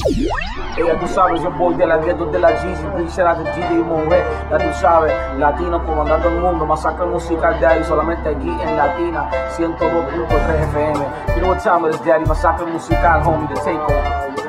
Ya tú sabes, yo voy de la gueto de la Jeezy, será de GD Monge. Ya tú sabes, latino comandando el mundo, masacre musical de ahí, solamente aquí en Latina, 102.3 FM. You know what time it is, daddy, masacre musical, homie, the takeover.